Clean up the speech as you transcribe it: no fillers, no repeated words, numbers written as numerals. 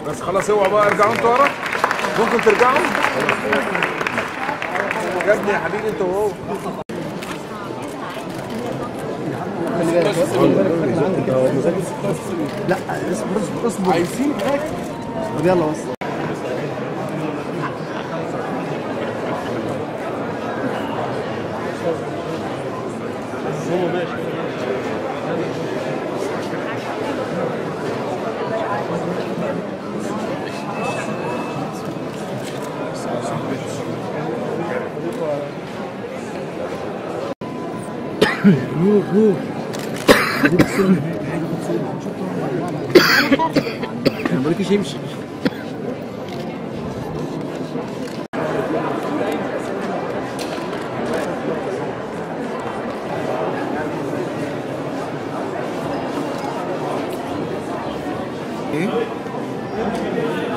بس خلاص اوعوا بقى ارجعوا انتوا ورا. ممكن ترجعوا يا ابني يا حبيبي انت وهو. لا اصبر اصبر عايزين حاجه. طب يلا بس. روح روح انا بقولكش يمشي. ايه